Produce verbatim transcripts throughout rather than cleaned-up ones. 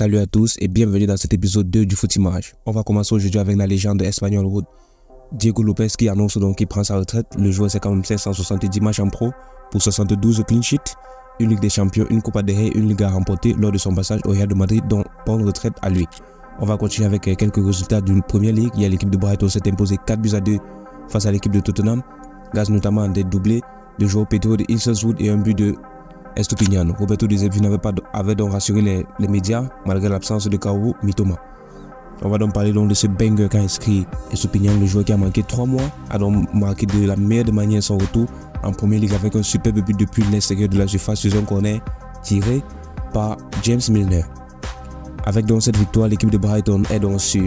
Salut à tous et bienvenue dans cet épisode deux du Footimage. On va commencer aujourd'hui avec la légende espagnole Diego Lopez qui annonce donc qu'il prend sa retraite. Le joueur c'est quand même cinq cent soixante-dix matchs en pro pour soixante-douze clean sheets, une Ligue des Champions, une Copa del Rey, une Liga remportée lors de son passage au Real de Madrid, dont bonne retraite à lui. On va continuer avec quelques résultats d'une première ligue. Il y a l'équipe de Brighton s'est imposée quatre buts à deux face à l'équipe de Tottenham, grâce notamment à des doublés de João Pedro de Eastwood et un but de Estupiñán. Roberto De Zerbi n'avait pas avait donc rassuré les, les médias malgré l'absence de Kaoru Mitoma. On va donc parler donc de ce banger qu'a inscrit Estupiñán, le joueur qui a manqué trois mois, a donc marqué de la meilleure des manières son retour en première ligue avec un superbe but depuis l'extérieur de la surface sur un corner tiré par James Milner. Avec donc cette victoire, l'équipe de Brighton est donc sur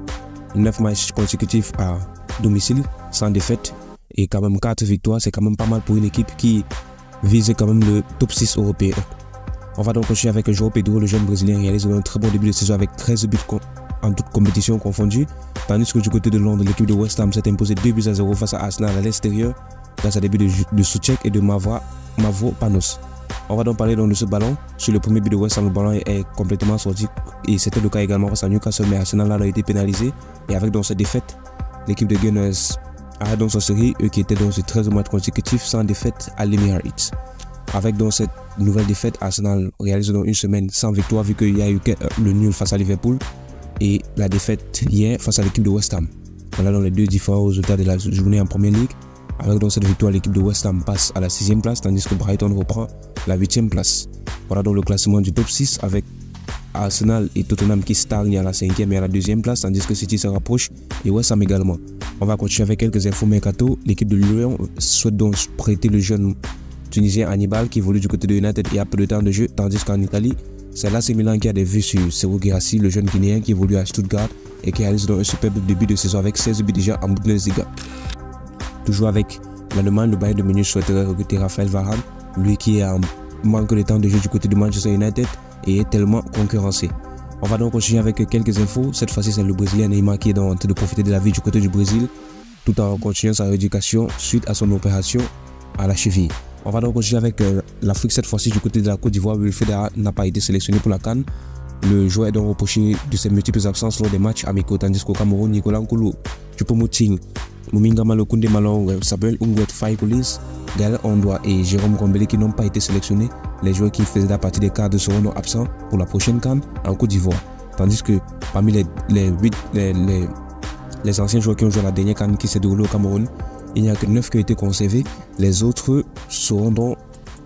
neuf matchs consécutifs à domicile sans défaite et quand même quatre victoires, c'est quand même pas mal pour une équipe qui vise quand même le top six européen. On va donc continuer avec João Pedro, le jeune brésilien réalise un très bon début de saison avec treize buts en toute compétition confondue, tandis que du côté de Londres, l'équipe de West Ham s'est imposée deux buts à zéro face à Arsenal à l'extérieur grâce à des buts de, de Souček et de Mavra, Mavropanos. On va donc parler donc de ce ballon. Sur le premier but de West Ham, le ballon est, est complètement sorti et c'était le cas également face à Newcastle, mais Arsenal a été pénalisé et avec donc cette défaite, l'équipe de Gunners arrête donc sa série, eux qui étaient donc sur treize matchs consécutifs sans défaite à l'Emirates. Avec donc cette nouvelle défaite, Arsenal réalise donc une semaine sans victoire vu qu'il y a eu le nul face à Liverpool et la défaite hier face à l'équipe de West Ham. Voilà donc les deux différents résultats de la journée en première ligue. Avec donc cette victoire, l'équipe de West Ham passe à la sixième place tandis que Brighton reprend la huitième place. Voilà donc le classement du top six avec Arsenal et Tottenham qui stagnent à la cinquième et à la deuxième place tandis que City se rapproche et West Ham également. On va continuer avec quelques infos mercato. L'équipe de Lyon souhaite donc prêter le jeune tunisien Hannibal qui évolue du côté de United et a peu de temps de jeu, tandis qu'en Italie, c'est l'A C Milan qui a des vues sur Serhou Guirassy, le jeune Guinéen qui évolue à Stuttgart et qui réalise donc un superbe début de saison avec seize buts déjà en Bundesliga. Toujours avec l'Allemagne, le Bayern de Munich souhaiterait recruter Raphaël Varane, lui qui est en manque de temps de jeu du côté de Manchester United et est tellement concurrencé. On va donc continuer avec quelques infos. Cette fois-ci, c'est le Brésilien Neymar qui est en train de profiter de la vie du côté du Brésil tout en continuant sa rééducation suite à son opération à la cheville. On va donc continuer avec euh, l'Afrique, cette fois-ci du côté de la Côte d'Ivoire. Wilfried Zaha n'a pas été sélectionné pour la CAN. Le joueur est donc reproché de ses multiples absences lors des matchs amicaux, tandis qu'au Cameroun, Nicolas Nkulu, Choupo-Moting, Muminga Malokunde Malong, Samuel Ungwet Faye-Colis, Gaël Ondoa et Jérôme Gombele qui n'ont pas été sélectionnés. Les joueurs qui faisaient la partie des cadres seront donc absents pour la prochaine CAN en Côte d'Ivoire. Tandis que parmi les, les, huit, les, les, les anciens joueurs qui ont joué à la dernière CAN qui s'est déroulée au Cameroun, il n'y a que neuf qui ont été conservés. Les autres seront donc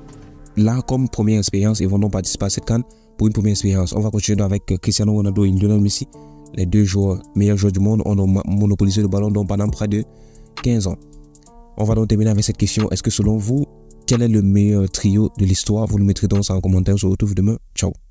là comme première expérience et vont donc participer à cette CAN pour une première expérience. On va continuer avec Cristiano Ronaldo et Lionel Messi. Les deux joueurs, meilleurs joueurs du monde, ont monopolisé le ballon donc pendant près de quinze ans. On va donc terminer avec cette question. Est-ce que selon vous, quel est le meilleur trio de l'histoire? Vous le mettrez donc en commentaire. On se retrouve demain. Ciao.